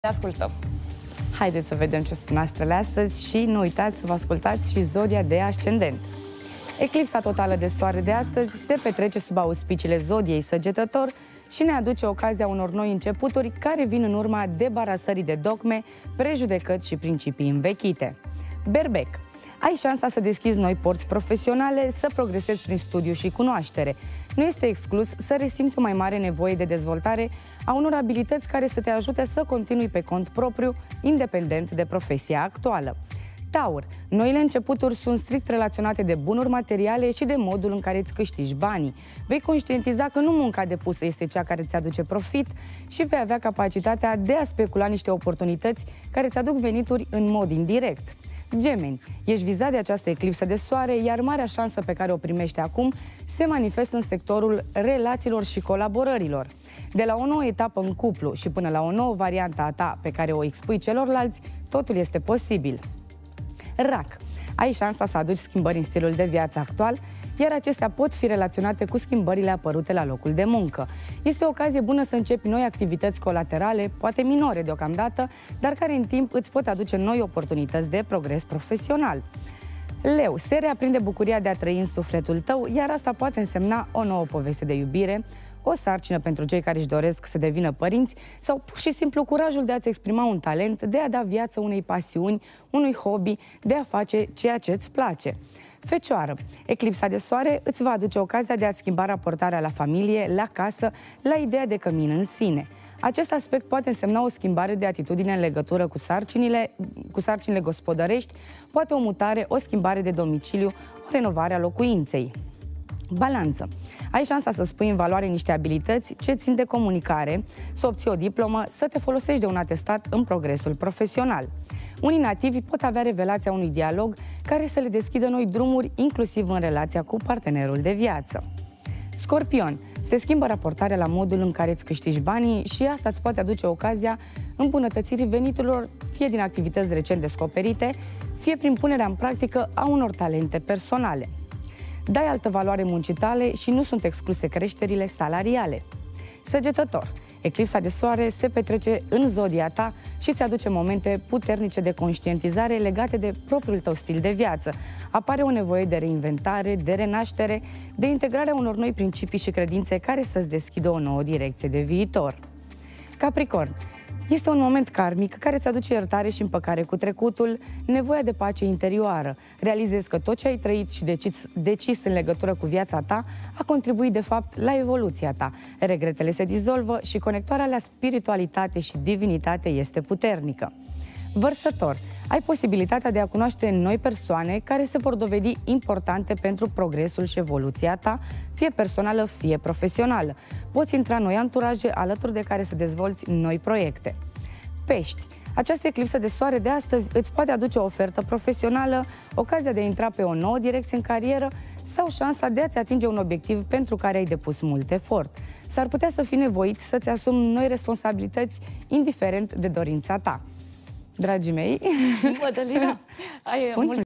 Ascultăm. Haideți să vedem ce spun astrele astăzi și nu uitați să vă ascultați și zodia de ascendent. Eclipsa totală de soare de astăzi se petrece sub auspiciile zodiei Săgetător și ne aduce ocazia unor noi începuturi care vin în urma debarasării de dogme, prejudecăți și principii învechite. Berbec. Ai șansa să deschizi noi porți profesionale, să progresezi prin studiu și cunoaștere. Nu este exclus să resimți o mai mare nevoie de dezvoltare a unor abilități care să te ajute să continui pe cont propriu, independent de profesia actuală. Taur. Noile începuturi sunt strict relaționate de bunuri materiale și de modul în care îți câștigi banii. Vei conștientiza că nu munca depusă este cea care îți aduce profit și vei avea capacitatea de a specula niște oportunități care îți aduc venituri în mod indirect. Gemeni, ești vizat de această eclipsă de soare, iar marea șansă pe care o primești acum se manifestă în sectorul relațiilor și colaborărilor. De la o nouă etapă în cuplu și până la o nouă variantă a ta pe care o expui celorlalți, totul este posibil. Rac, ai șansa să aduci schimbări în stilul de viață actual, iar acestea pot fi relaționate cu schimbările apărute la locul de muncă. Este o ocazie bună să începi noi activități colaterale, poate minore deocamdată, dar care în timp îți pot aduce noi oportunități de progres profesional. Leu, se reaprinde bucuria de a trăi în sufletul tău, iar asta poate însemna o nouă poveste de iubire, o sarcină pentru cei care își doresc să devină părinți sau pur și simplu curajul de a-ți exprima un talent, de a da viață unei pasiuni, unui hobby, de a face ceea ce îți place. Fecioară, eclipsa de soare îți va aduce ocazia de a-ți schimba raportarea la familie, la casă, la ideea de cămin în sine. Acest aspect poate însemna o schimbare de atitudine în legătură cu sarcinile gospodărești, poate o mutare, o schimbare de domiciliu, o renovare a locuinței. Balanță. Ai șansa să spui în valoare niște abilități ce țin de comunicare, să obții o diplomă, să te folosești de un atestat în progresul profesional. Unii nativi pot avea revelația unui dialog care să le deschidă noi drumuri, inclusiv în relația cu partenerul de viață. Scorpion. Se schimbă raportarea la modul în care îți câștigi banii și asta îți poate aduce ocazia îmbunătățirii veniturilor, fie din activități recent descoperite, fie prin punerea în practică a unor talente personale. Dai altă valoare muncii tale și nu sunt excluse creșterile salariale. Săgetător. Eclipsa de soare se petrece în zodia ta și îți aduce momente puternice de conștientizare legate de propriul tău stil de viață. Apare o nevoie de reinventare, de renaștere, de integrarea unor noi principii și credințe care să-ți deschidă o nouă direcție de viitor. Capricorn. Este un moment karmic care îți aduce iertare și împăcare cu trecutul, nevoia de pace interioară. Realizezi că tot ce ai trăit și decis în legătură cu viața ta a contribuit de fapt la evoluția ta. Regretele se dizolvă și conectarea la spiritualitate și divinitate este puternică. Vărsător. Ai posibilitatea de a cunoaște noi persoane care se vor dovedi importante pentru progresul și evoluția ta, fie personală, fie profesională. Poți intra în noi anturaje alături de care să dezvolți noi proiecte. Pești. Această eclipsă de soare de astăzi îți poate aduce o ofertă profesională, ocazia de a intra pe o nouă direcție în carieră sau șansa de a-ți atinge un obiectiv pentru care ai depus mult efort. S-ar putea să fii nevoit să-ți asumi noi responsabilități, indiferent de dorința ta. Dragii mei, Mădălina, ai mult